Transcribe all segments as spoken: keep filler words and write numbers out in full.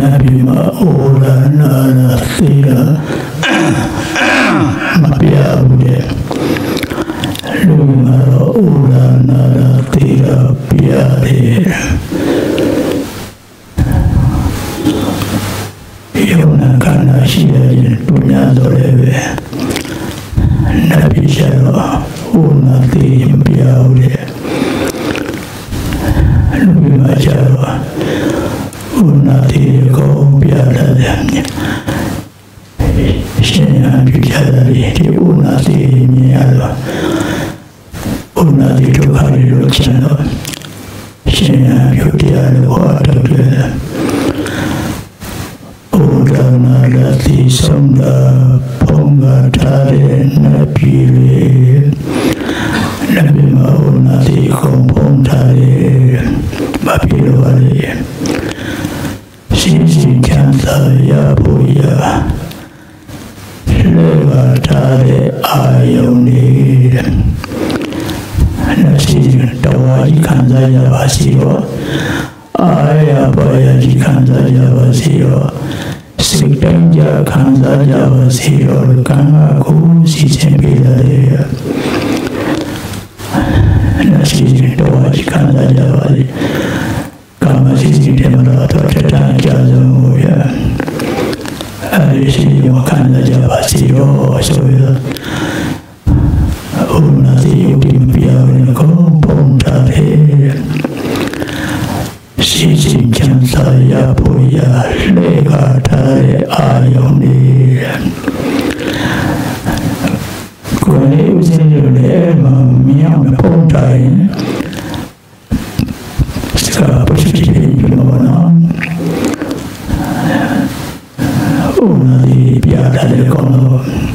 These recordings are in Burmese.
Nabima Ola Nala Thea Mapiaude Lumara Ola Nala Thea Piare Yona Kana Shia Dunya Doleve Nabishara Una Thea Piaude Lumima Java Una Thea Go Piara Shenya Pichari Una Thea Miala Una Thea Tukari Luchano Shenya Pichari Water Oda Nalati Sonda Ponga Tare Napire Nabima Unati Kompong Tare Mapiro Vale Sisi Chanta Yapuya Leva Tare Ayoni Nasi Tawaji Kanza Yavasiro Aya Baya Kanza Yavasiro Sikanja Kanza Yavasiro Kanga Kusi Sempila Nasi Tawaji Kanza Yavasiro Kama Sisi Temara Tata Jazamuya Arisi Kanza Yavasiro Soya Unati Udimpia Kompong Tare Sisi Chanta Yapuya Lega Tare Ayoni Kone Uzine Miyam Pontai Ska Pushki Yumona Unati Piata de Kono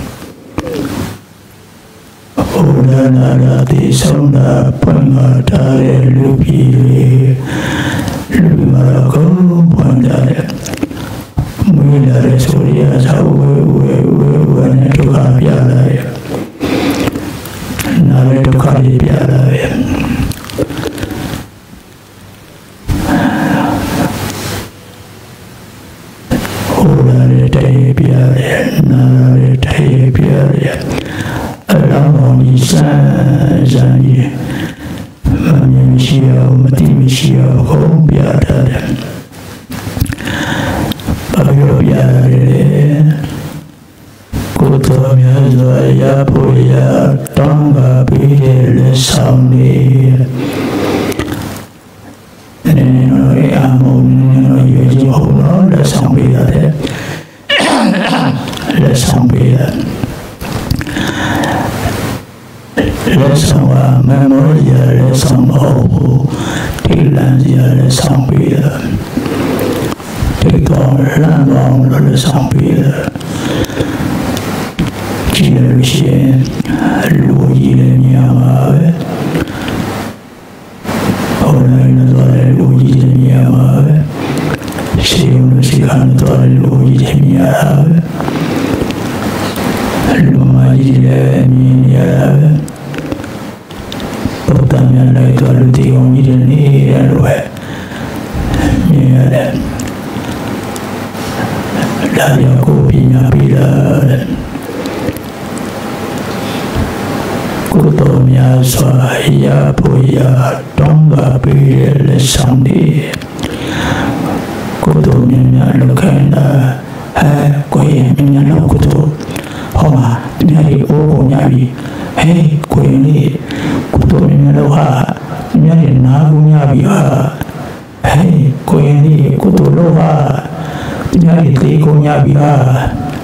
Una Nalati Sonda Panga Tare Lupi Lumarako Pandare Muidare Surya Sawe Wane Tuka Piala Nare Tukari Piala Urare Te Piala Nare Te Piala Alamoni San Zani Mishia Matimishia Hombiata Pagyobiare Kutomia Zoya Puya Tonga Pile Sauni Nino Amon Yojono La Sambia La Sambia Lesson memoria, lesson hope, Tilandia, lesson beer. Take on land on the lesson beer. Generation, Louis Yamawe. Online Louis Yamawe. She was the Cantor Louis Yamawe. Lumaya. Potanya lai kalu tiong ini alwe, ni ada. Dari aku punya pilihan, kutomnya saya punya tongga pilih sandi, kutomnya lekena, eh kue minyak kutu, homa nyari oh nyari, eh kue ni kutomnya loha, nyari nagu nyari ha, eh kue ni kutu loha. Nyari teko nyabi ha,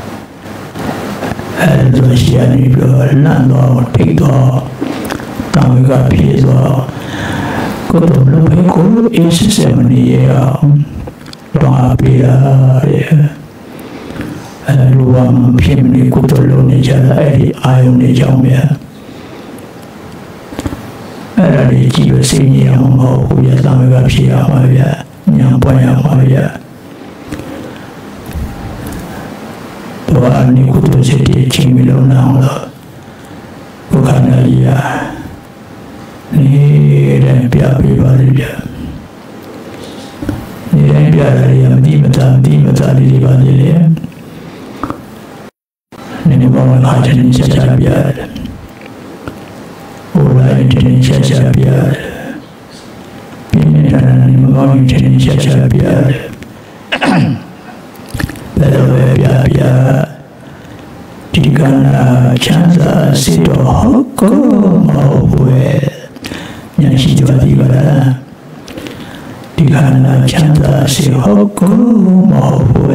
Rusia ni bro, lando teko, tahu ke piezo, kau tu lepas kau isi semani ya, orang apa ya, luang pemini kau tu lo ni jalan, eh ayu ni jauh ya, ada di jiwa sini yang mau kau ya tahu ke piezo ya, yang banyak ya. Tuhan ni kutu jadi cimilon nanglo, bukan dia. Ni dan biar biar dia, ni dan biar dia mesti macam di စားလေးတွေပါလေနည်းနည်းပေါ်လာတဲ့ချက်ချပြရတယ်ဟိုလိုက်တဲ့ချက်ချပြရတယ်ပြင်းနေတာနည်းမကောင်းတဲ့ချက်ချပြရတယ်ဘယ်လိုပဲပြပြဒီကနာချမ်းသာစေတော့ဟုတ်ကောမဟုတ်ဘူးညာရှိကြပါဒီကလားဒီကနာချမ်းသာစေဟုတ်ကောမဟုတ်ဘူး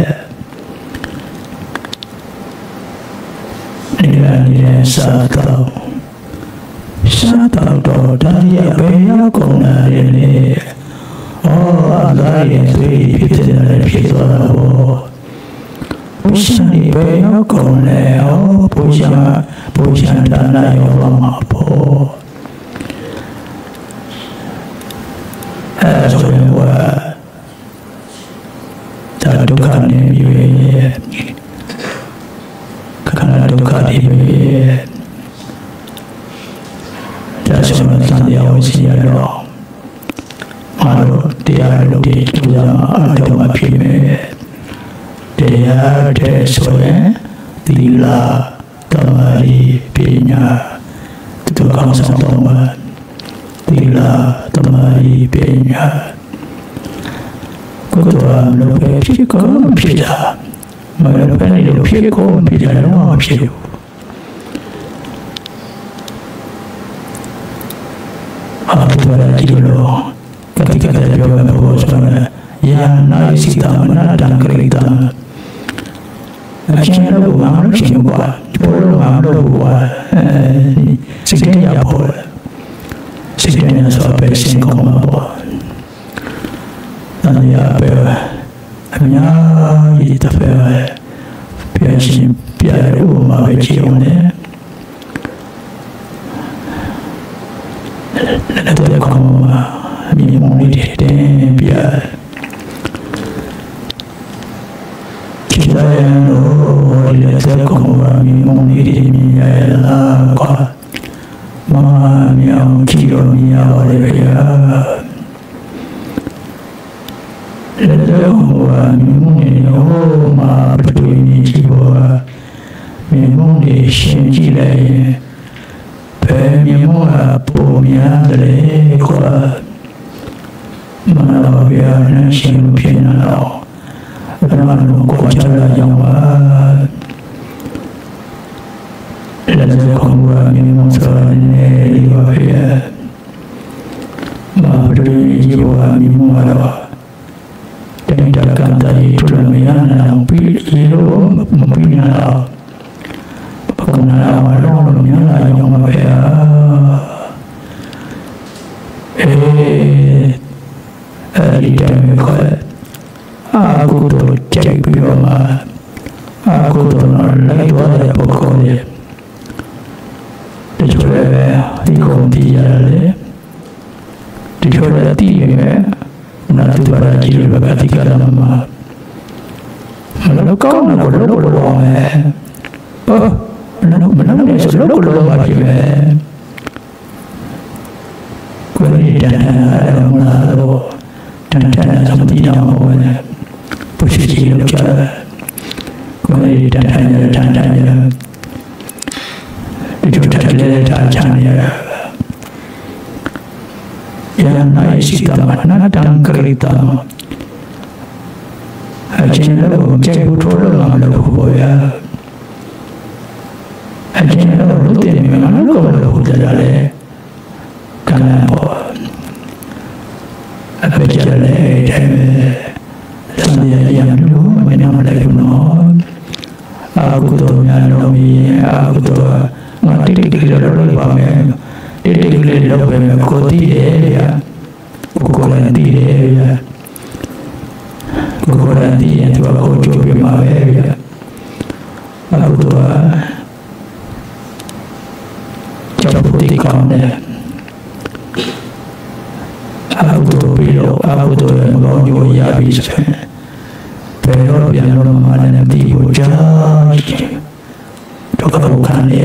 ဒီကနေ့စားတော့စားတော့တော့တရားဘယ်ရောက်ကုန်လာတယ်လေဩအသားရဲ့သွေးဖြစ်တယ်ဖြစ်သွားတာဘောဘုရားဒီဘယ်ရောက်ကုန်လဲဩဘုရားဘုရားတဏှာရောမှာဘောအဲဆိုရင်ဝါဒါဒုက္ခနဲ့ပြည့်ရဲ့ခန္ဓာဒုက္ခတွေပဲဒါဆိုရင်သံဃာဝစီရတော့အားလို့တရားလို့ဒီသူရမှာအတော်အဖြစ်ပဲတရားတဲ့ဆိုရင်သီလသမာဓိပညာသူကောင်းဆောင်တော့မှာသီလသမာဓိပညာကိုယ်တော်လို့ပဲဖြစ်ကောဖြစ်တာမလို့ပဲလို့ဖြစ်ကောဖြစ်တာတော့ဖြစ်ဘူးအားသူရကြည့်လို့ကတိကတည်းကပြောမယ်ဘောဆိုရင်ယာနာစိတမနာတံခရိတံအချင်းလို့ဘာလို့ရှင်ကွာဘောလို့ဘာလို့ကွာစိတ်ထဲရပေါ်စိတ်ထဲရဆိုပဲရှင်ကောမှာပေါ့တရားပဲအများကြီးတစ်ဖက်ပြရှင်ပြရဥမာပဲကြည့်အောင်လေလက်တော်ကောင်းမှာမြေမုံလေးတဲ့ပြကြည့်ရရင်တော့လက်တော်ကောင်းမှာမြေမုံလေးတွေမြင်ရလာကွာမမြောင်ကြည့်လို့မြင်ရပါလေဗျာလက်တော်ကမြေမုံလေးဟိုမှာပထဝီကြည့်ပေါ်မြေမုံလေးရှင်ကြည့်လိုက်ရင်ဘယ်မြေမုံကပုံများတယ်ကွာမနာပါဗျာနဲ့ရှင်လို့ဖြစ်နေတော့ဘယ်မှာလို့ကိုချလာကြောင်းပါလက်တော်ကမြေမုံစောနေပါဗျာမပထဝီကြည့်ပေါ်မြေမုံကတော့တိုင်းတကန်တိုင်းထူလမရနာပြီးလို့မပြီးနာပကနာမတော်လို့မြင်လာရောမှာပဲအေးအဲဒီတည်းကအာကုတို့ကြိုက်ပြီးတော့မှအာကုတို့လိုက်သွားတဲ့ပုဂ္ဂိုလ်ရဲ့တချို့လည်းဒီကုန်တီးရတယ်တချို့လည်းတီးရတယ်နာတူပါကြည့်လို့ပဲအတိကရမှာမလို့ကောင်းတော့လို့လို့လို့မယ်အော်မလို့မလို့လည်းဆိုလို့လို့ပါကြည့်မယ်ကိုယ်ရည်တန်တယ်မလားတော့တန်တန်သမတိတော်ဟောတယ်ပုရှိကြီးလောက်ကြတယ်ကိုယ်ရည်တန်တန်တန်တန်ဒီလိုတက်လေတာချမ်းရယာနာရှိတမနာတံခရိတံအချင်းလို့ကျေဘူးထိုးလို့မလို့ဘောရအချင်းလို့လူတည်နေမှာလို့မလို့ကြတယ်ကံဘောအပကြလေတဲ့သံဃာရံလို့မနာမလိုက်ဘူးနော်အာကုသိုလ်များလို့မြင်အာကုသိုလ်ငါတိတိတိလို့လို့ပါမယ်တိတိတိလေးလောက်ပဲကိုတည်တယ်ဗျာကိုကိုလည်းတည်တယ်ဗျာကိုကိုလည်းတည်ရင်သူကကိုကြိုးပြမှာပဲဗျာအခုတော့ကျောင်းပုတ်ကောင်းတယ်အခုပြီးတော့အခုတော့မကောင်းကြိုးရပြီဆိုရင်ဘယ်တော့ပြန်လို့မှလည်းတည်ဖို့ကြာတော့ကတော့ခံနေ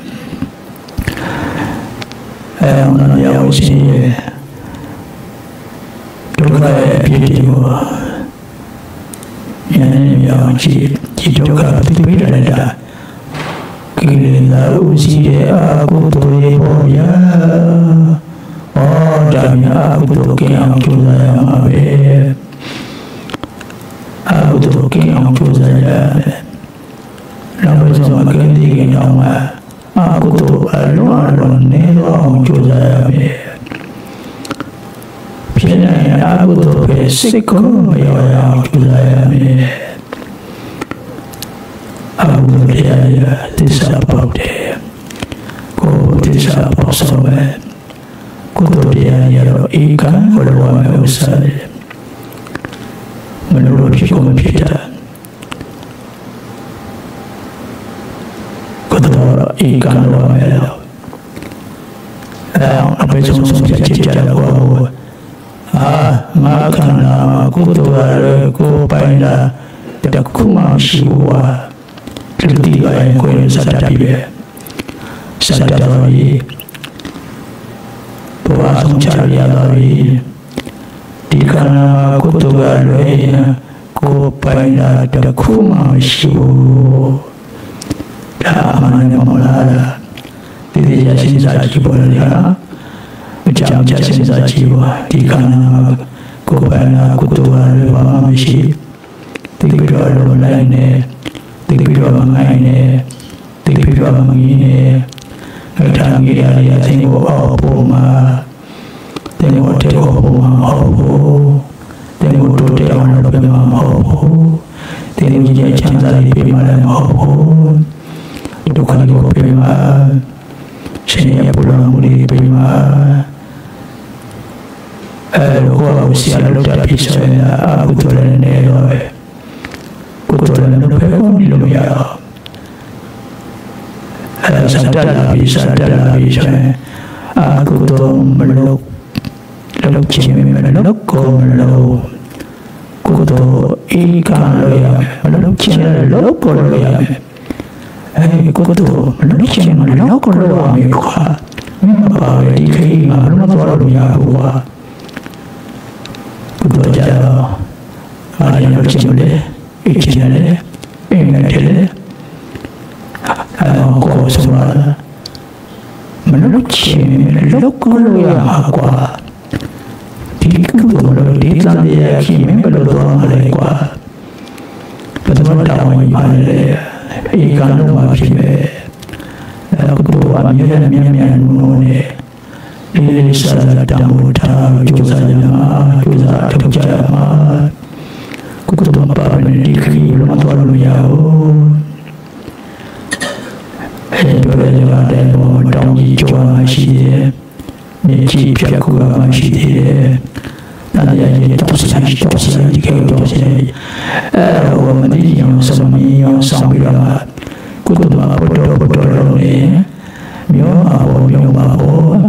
အဲအောင်ရအောင်ရှိဒုက္ခရဲ့အဖြစ်ကိုမြန်မြောင်ကြည့်ဒီဒုက္ခသိပြီးရတာကိလေသာဥရှိတဲ့အကုသိုလ်တွေပေါ်ရဩဒါများအကုသိုလ်ကင်းအောင်ကြိုးစားရမှာပဲအကုသိုလ်ကင်းအောင်ကြိုးစားရမယ်နောက်ဆုံးမကင်းသေးခင်တော့မှအကုသိုလ်အလုံးအလုံးနေတော့အောင်ကြိုးစားရမယ်ဖြစ်နေအကုသိုလ်ပဲစိတ်ကိုမရောရအောင်ကြိုးစားရမယ်အကုသိုလ်တရားရသစ္စာပေါက်တယ်ကိုယ်သစ္စာပေါက်ဆုံးပဲကုသိုလ်တရားရတော့ဧကံဘုရားမေဥစ္စာမနလို့ဖြစ်ကုန်ဖြစ်တာကုသိုလ်ဧကံတော်မယ်တော့အဲအပိဆုံးဆုံးဖြတ်ချက်ကြတော့အာငါခန္ဓာကုသိုလ်ရကိုပိုင်တာတခုမှရှိဘူးဟာတတိယကိုယ်စတာပြီပဲစတာတော်ကြီးဘဝဆုံးချရတော်ကြီးဒီခန္ဓာကုသိုလ်ရကိုပိုင်တာတခုမှရှိဘူးဒါမှန်တယ်မလားဒီဒီရရှိစားကြည့်ပေါ်ရတာအကြောင်းချက်စဉ်းစားကြည့်ပါဒီခန္ဓာကိုယ်ပိုင်တာကုသိုလ်ရဘာမှမရှိတိပိတော်လိုလိုက်နေတိပိတော်မငိုင်းနေတိပိတော်မငင်းနေအထာငိရရသိကိုအောက်ပေါ်မှာတင်ကိုတေကိုပေါ်မှာဟောဖို့တင်ကိုတို့တေအောင်လုပ်ပြမှာမဟုတ်ဘူးတင်ကြီးရဲ့ချမ်းသာလေးပြမှာလည်းမဟုတ်ဘူးဒုက္ခကိုပြမှာရှင်ရဲ့ဘုရားမူလေးပြမှာအဲလိုကိုဆရာလုပ်တာဖြစ်ဆိုရင်အကုသိုလ်လည်းနေတော့ပဲကုသိုလ်လည်းလုပ်ပဲကိုဒီလိုမရအောင်အဲစတတ်လာပြီးစတတ်လာပြီးဆိုရင်အကုသိုလ်မလုပ်လုပ်ချင်မလုပ်ကိုမလုပ်ကုသိုလ်ဧကံလို့ရမလုပ်ချင်လည်းလုပ်ကိုလို့ရမယ်အဲကုသိုလ်မလုပ်ချင်မလုပ်ကိုလို့ရမယ်ကွာမင်းပါပဲဒီခေတ်မှာဘယ်လိုမှသွားလို့မရဘူးကွာကုသိုလ်ကြတော့အားရလုပ်ချင်တယ်အချင်တယ်အင်းနဲ့တယ်အဲကိုယ်ဆိုတာမလုပ်ချင်လုပ်ကိုလို့ရမှာကွာဒီကုသိုလ်လို့ဒီသံဃာကြီးမင်းဘယ်လိုလုပ်ရလဲကွာပထမတောင်းဝင်ပါလေဧကံလုံးမှာဖြစ်မယ်အဲကုသိုလ်အမြဲတမ်းမြဲမြဲနိုးနေဒီလေးစားတာတမို့ထားကြိုးစားကြမှာကြိုးစားထုတ်ကြမှာကုသိုလ်မပါဘဲဒီခရီးလုံးမတော်လို့ရဘူးအဲဒီလိုလည်းတဲ့ဘောတောင်းကြီးကြွားမှရှိတယ်မြေကြီးဖြတ်ကူမှရှိတယ်那也也都是才都是一个东西，呃，我们的用什么用上不了嘛，古多嘛不多不多了呢，没有嘛我没有嘛我，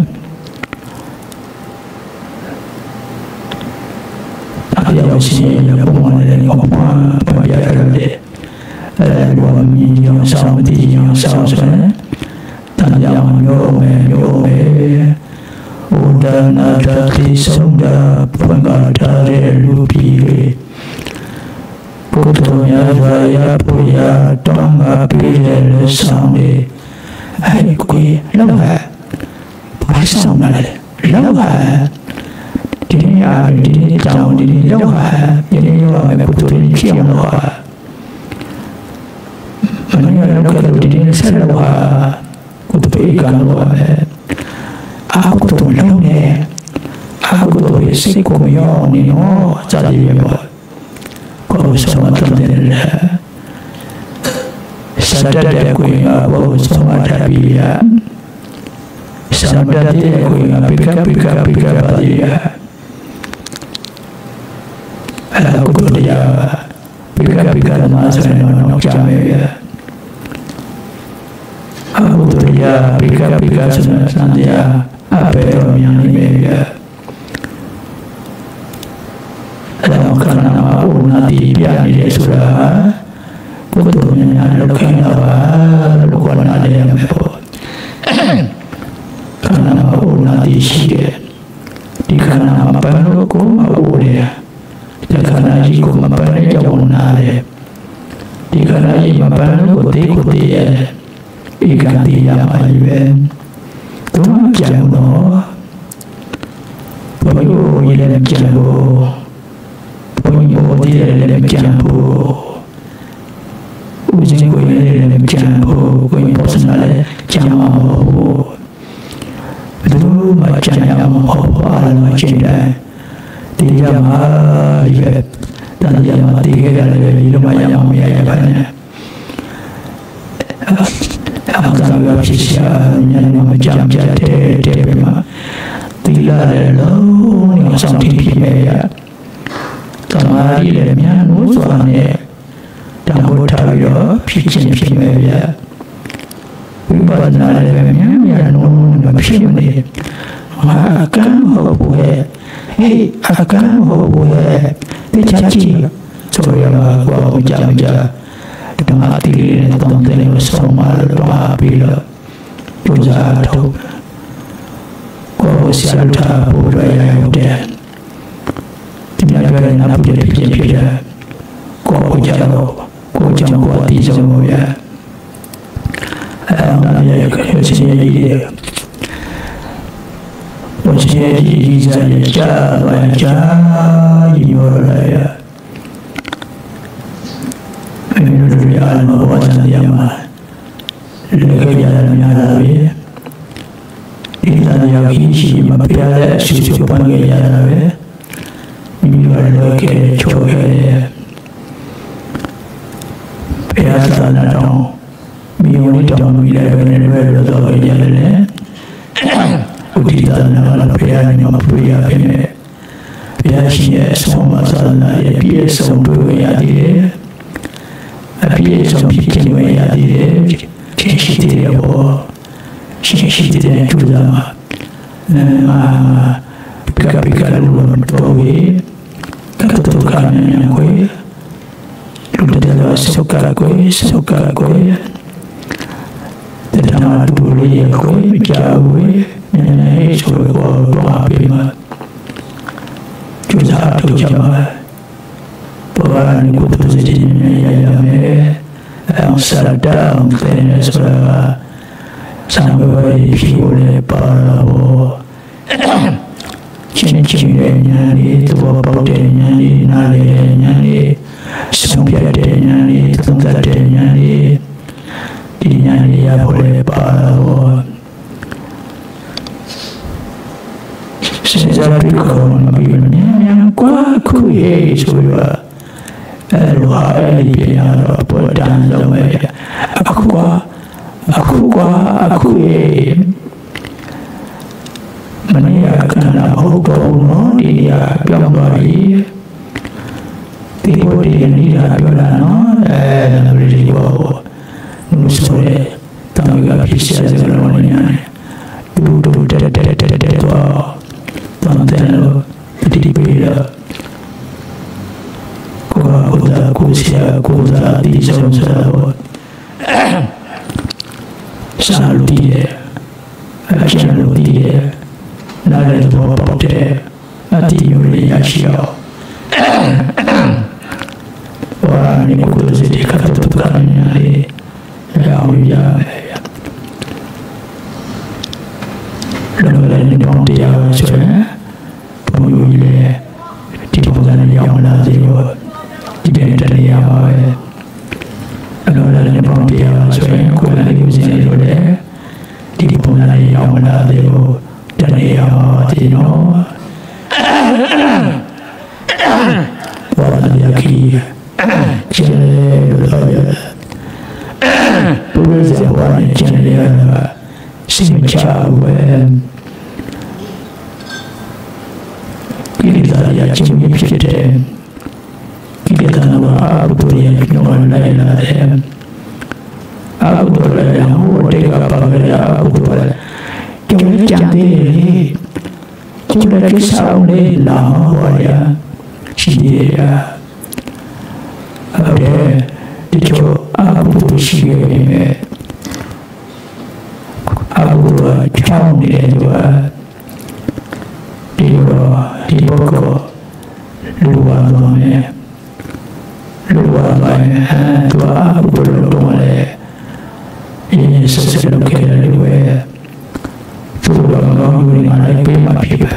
大家要信也不忘了我们不要了的，呃，我们用上的用上什么，大家有没有没？ဥဒနာတတိဆုံးတာပွင့်ကားထားတဲ့လူပြည်ဘုဒ္ဓမြတ်စွာဘုရားပူရတောင်းပါပေးတဲ့လက်ဆောင်တွေအဲ့ကိုလောက်ဟာဘာဆောင်လာလဲလောက်ဟာဒီနေ့အားဒီနေ့တောင်းဒီနေ့လောက်ဟာဒီနေ့ရောက်မယ်ဘုဒ္ဓရှင်ဖြစ်အောင်လောက်ဟာမင်းရလောက်ကတော့ဒီနေ့ဆက်လောက်ဟာဘုဒ္ဓဧကံလောက်ဟာအကုသိုလ်လုံးနဲ့အကုသိုလ်ရဲ့စိတ်ကိုမရောနေတော့ကြာကြည့်ရပါကိုယ်ဆုံးမတော်တယ်လေစတတ်တဲ့ကိုယ်ကဘုဆုံးမထပ်ပြီးရစတတ်တဲ့ကိုယ်ကပိကပိကပိကပါရအကုသိုလ်တရားပိကပိကမှာဆိုရင်တော့ကြာမယ်အကုသိုလ်တရားပိကပိကဆိုတဲ့စံတရားအဘယ်လိုများနေလဲအဲ့တော့ခန္ဓာမှာဥနာတိပြနေတယ်ဆိုတာကုသိုလ်များလောက်ခိုင်းတာပါလို့ခေါ်နာတယ်ရမယ်ပေါ့ခန္ဓာမှာဥနာတိရှိတယ်ဒီခန္ဓာမှာဘယ်လိုကိုမဟုတ်တယ်တ Lekanaji ko mapane jawunare dikanaji mapane ko te ko te ya ikanti ya majibe tuma jamuno Ponyo ile mjambo Ponyo ile mjambo Ujingo ile mjambo Kwenye personale jambo Dulu macam yang hafal macam dah Tiga mahal je Dan dia mati kira lumayan yang banyak Akan agak sisa Yang macam jatuh Dia memang Tidak ada yang sampai dia Tamari lemnya nusuane Tambo tayo Picin pimaya Wibana lemnya Ya nun Mapimne Akan hobuhe Hei akan hobuhe Dicaci Soya Gua uja-uja Dengan hati Tonton Somal Bila Uja Tau Sialta budaya udah Tindakan apa jadi pijak-pijak Kau jalo Kau jangan kuat di semua ya Alhamdulillah ya Khususnya dia Khususnya dia Saya jalan Jalan ya Menurut dia Al-Mawazan Yamah Lekar jalannya Alawi Ila yang isi mapiala susu panggil jalan, ini baru ke coba. Biasa datang, miuni datang bila benar benar datang jalan. Uti tanah mapiala ni mapiala kene. Biasanya semua masalah ya biasa semua yang ada, biasa semua yang ada, kecil dia bawa. Sisi dia juga, nama pika-pika dulu bertahu, ketutukan yang kue, sudah dalam suka kue, suka kue, tentang dulu ya kue, jauh, nenek suruh kau doa bima, juga tu jamaah, peran kutu sejadinya ya me, yang sadar mungkin seberapa. Sampai boleh parawo cincin-cincinnya ni tua pautnya ni nalenya ni sempiadanya ni tunggadenya ni dinya ni ya boleh parawo sejak kau nabinya yang kuat ye sudah luar dia apa dan zaman aku kuat Aku kuah, aku ye Mania kena hukum dia gambar Tiba dia dia bilang eh dalam diri bawa nusure tangga pisah segalanya duduk dada dada dada dada tantelo di beda kuah kuda kusia kuda di sana selalu dia, selalu dia, nada bawa dia, hati mulia siapa. Orang ini kudu jadi ketutupannya ni, yang ya, lalu ni orang dia macam, pemulia, di bukan yang mana dia, di benda yang mana. Lalu ni orang dia macam, kudu lagi macam ni. Di bulan yang mana dia dan yang dia orang dia kiri jadi bukan orang jadi si macam ini dia cuma kita kita nak apa tu yang orang lain ada aku boleh yang boleh apa boleh aku boleh cuma cantik cuma kisah ni lah ya dia ada itu aku bersih aku jauh dia juga dia di bawah luar တော်တိုင်းသူအကုသိုလ်လုပ်တော့လေရင်းရင်းဆက်ဆက်လုပ်ခဲ့တယ်လို့ပဲသူ့တော်ကောင်းကြီးကလည်းပေးမှဖြစ်ပဲ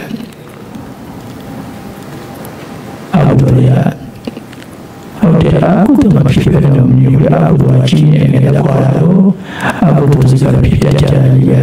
အကုသိုလ်ရဟုတ်တယ်အကုသိုလ်မဖြစ်ပဲတော့မျိုးအကုသိုလ်ကြီးနေတယ်ကွာတော့အကုသိုလ်စီကလည်းဖြစ်ကြတယ်ရဲ့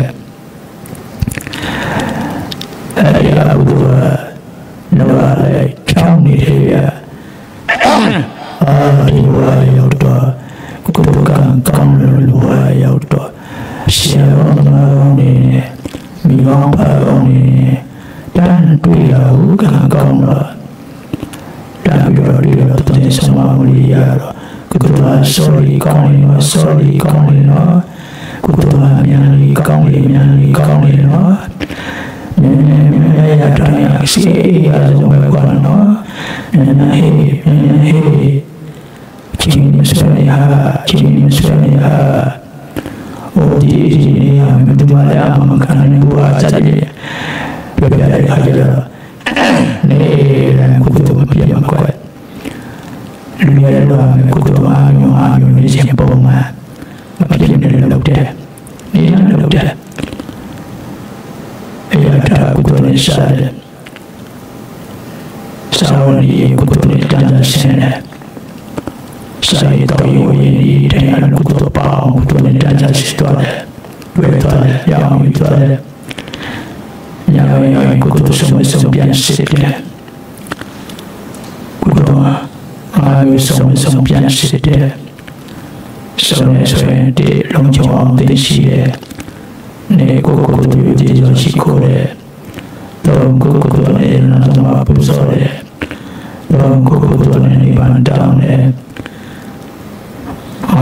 အဲဒီအကုသိုလ်နော်လေချောင်းနေတယ်ရဲ့အာဒီဝါရောက်တော့ကိုယ်ကကောင်းလို့လူဝါရောက်တော့ရှေ့အောင်နေမိကောင်းပါအောင်နေတန်းတွေ့ရဘူးကံကောင်းတော့တန်းပြီးတော့ဒီတော့တင်ဆောင်မလို့ရတော့ကိုယ်က sorry ကောင်းနေတော့ sorry ကောင်းနေတော့ကိုယ်ကမြန်လေးကောင်းလေးမြန်လေးကောင်းနေတော့နည်းနည်းနည်းရတိုင်းရစီရဆုံးပဲကွာနော်နည်းနည်းဟေးနည်းနည်းဟေးချင်းမဆွေးရချင်းမဆွေးရဟိုဒီဒီနေရာမှာဒီမှာလည်းအမှန်ကန်နေဘူးအားကြတယ်ပြပြရရကြတော့နေလည်းကုသိုလ်မပြတ်မှာကွယ်လူရတော့ကုသိုလ်အားမျိုးအားမျိုးနေချင်းပုံမှန်မပြတ်နေလို့လုပ်တယ်နေလည်းလုပ်တယ်အဲ့ဒါကုသိုလ်နဲ့စားတယ်စားဝင်ဒီကုသိုလ်နဲ့တန်းတန်းဆင်းတယ်စာရတော်ရင်းရင်းတဲ့ကုသိုလ်ပေါင်းကုသိုလ်နဲ့တန်းတန်းရှိသွားတယ်တွေ့သွားတယ်ရောင်းပြီးသွားတယ်ညာရောကုသိုလ်ဆုံးဆုံးပြန်စစ်တယ်ကုသိုလ်အားလုံးဆုံးဆုံးပြန်စစ်တယ်ဆုံးနေဆိုရင်ဒီလုံးချုံအောင်သိရှိတယ်နေကိုကိုကိုဒီဒီရှိခိုးတယ်တော့ကိုကိုကိုနဲ့နာမပူဇော်တယ်တော့ကိုကိုကိုနဲ့နိဗ္ဗာန်တောင်းတယ်အာ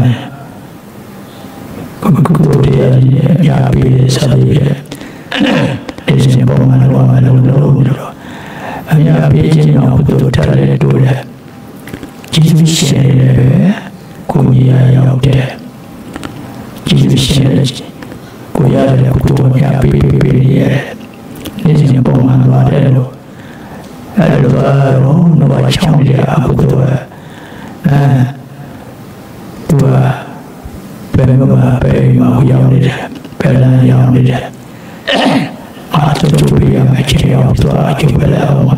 ကိုကိုကိုဒီရရပြီးဆက်ပြီးဒီစင်ပေါ်မှာတော့မလုံးလုံးတော့အများပြေးခြင်းအောင်ကိုတို့ထားတယ်တို့တယ်ကျေးဇူးရှင်တယ်ကိုကြီးရရောက်တယ်ကျေးဇူးရှင်တယ်ကိုရတယ်ကိုတို့များပြေးပြေးပြေးရတယ်ဒီစင်ပေါ်မှာတော့တယ်လို့အဲ့လိုတော့တော့ချောင်းရအကုသိုလ်အဲသူကဘယ်မှာပဲမှာရောက်နေတယ်ဘယ်လမ်းရောက်နေတယ်အားထုတ်လို့ပြရမယ်ချေရောက်သွားအကျိုးပဲလာအောင်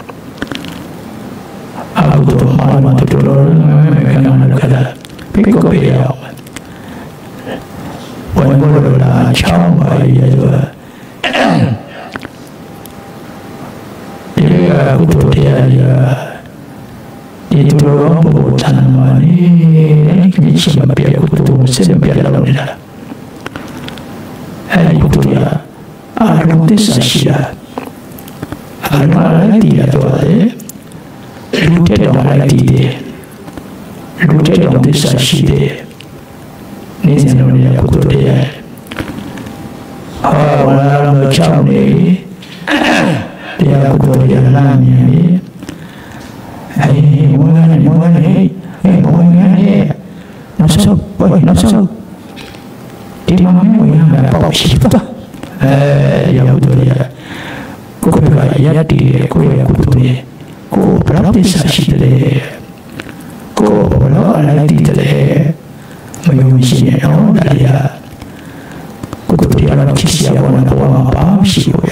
အကုသိုလ်မှာမတူလို့ခံရတဲ့ခါပိတ်ကိုပြရအောင်ဝင်လို့လာချောင်းပါရတော့ကုသိုလ်တရားရဒီသူတော်ကောင်းဘုရားသံမာနေဒီရှိမပြကုသိုလ်စင်ပြလာလို့နေတာအဲဒီကုသိုလ်ရအာရုံသစ္စာရှိတာအာရုံလိုက်တည်ရတော့လေလူတဲ့တော်လိုက်တည်တယ်လူတဲ့တော်သစ္စာရှိတယ်နေစဉ်လုံးရကုသိုလ်တရားဟောဝါရမချောင်းနေတရားကုသိုလ်ရလာမြင်ပြီအေးဘုရားနဲ့ဘုရားနဲ့အေးဘုရားနဲ့နောက်ဆုံးပေါ်နောက်ဆုံးဒီမှာဘုရားကပေါ့ရှိတာအဲရကုသိုလ်ရကိုယ်ကရရတည်ကိုယ်ရကုသိုလ်ရကိုယ်ပရတိစာရှိတယ်ကိုယ်ဘလောအလိုက်တည်တယ်မယုံရှိရအောင်တရားကုသိုလ်ရတော့ဖြစ်ရပါတော့ဘာမှမရှိဘူးရ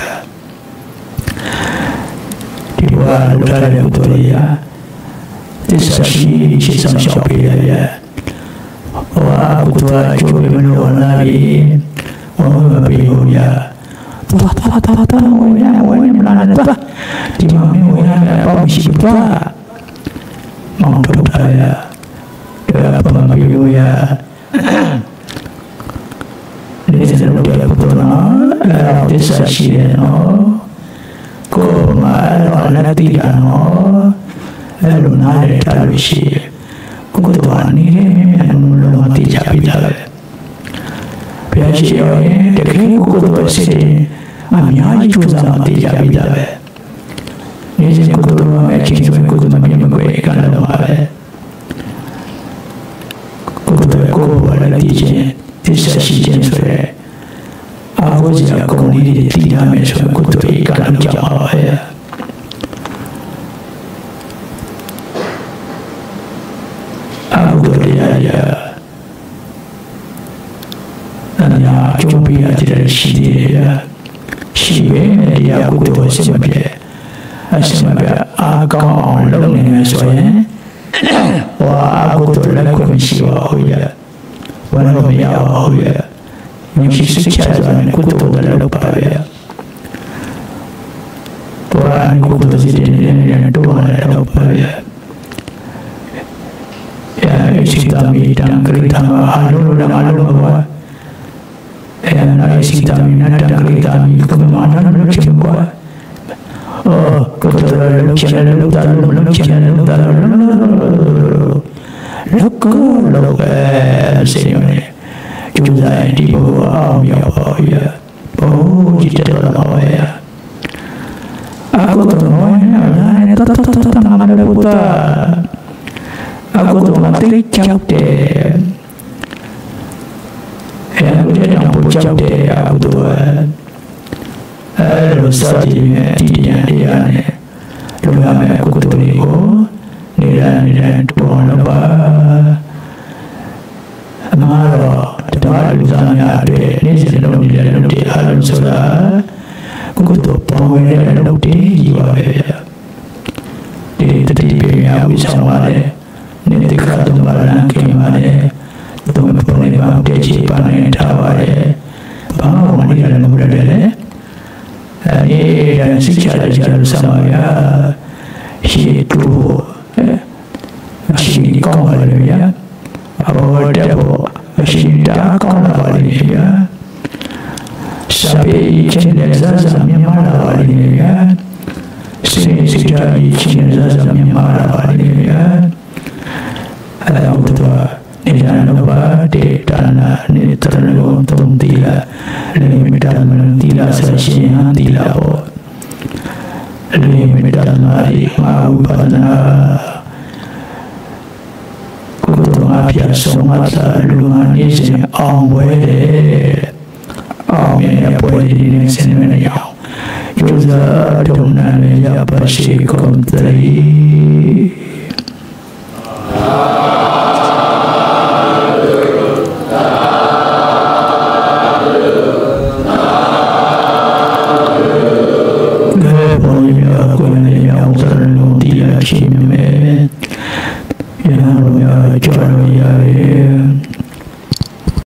ဒီဝါလူထားတဲ့ကုသိုလ်ရသစ္စာရှိရှိဆောင်ရှောက်ပေးရတယ်ဟောကုသိုလ်အကျိုးပေးလို့လာပြီးဟောမပေးဘူးရတာတာတာတာဝိညာဉ်ဝိညာဉ်မလာတာဒီမှာဝိညာဉ်ပေါ့ရှိတာမောင်တို့ထားရဒါပမမပေးဘူးရဒီစတဲ့ဘုရားကုသိုလ်နော်သစ္စာရှိတယ်နော်ကိုမာတော့လည်းတိရနော်အဲ့လိုနားရတာလို့ရှိကိုကတော့နေနေလုံးဝတိကျပြီးသားပဲဘုရားရှိရင်တကယ်ကိုကတော့စိတ်အများကြီးကြိုးစားမှတိကျပြီးသားပဲနေစဉ်ကိုကတော့အချင်းချင်းကိုကတော့မမြင်မကွဲကလည်းတော့ပါပဲကိုကတော့ကိုကတော့လည်းတိကျသစ္စာရှိခြင်းဆိုရဲအာဝဇ္ဇာကုံလေးတွေတည်ရမယ်ဆိုတော့ကိုယ်တို့ကလည်းကြောက်ပါရဲ့ ya nanya cumbi aja sih dia sih ya aku tuh sembah sembah agak orang ni soalnya wah aku tuh lakukan siapa ya walau ya ya yang sih sekarang aku tuh dalam apa ya wah aku tuh sih dia doang dalam apa ya ya sih kami dan kereta halu dan halu apa ya sih kami dan kereta kami kemana nak cembuat oh kota lalu jalan lalu lalu jalan lalu lalu lalu senyum juga di bawah ya ya oh kita dalam ya aku tuh mana tata tata tangan ada buta aku tuh mati cap deh ya udah yang cap deh aku tuh lalu saatnya dia dia ne lalu aku tuh lego nila nila tuh apa amaro terlalu banyak ada ni sebelum dia lalu dia lalu sudah aku tuh pawai lalu dia juga ya di tadi dia bisa mana ni dekat tu mana kemana tu mempunyai bang dia cipan yang tawa ya bang mana dia lalu berada ini dan secara jalan sama ya itu masih kau ada ya apa ada apa masih dah kau ada ya sampai cina zazam yang mana ada ya sini sejarah cina zazam yang mana ada ya ada betul ni jangan lupa di tanah ni terlalu untuk tidak ni medan tidak sesian tidak oh ni medan mari mau pada kutu ngapia somata lungan ni sini angwe angwe ya boleh di sini mana ya juga donan ya pasti kontri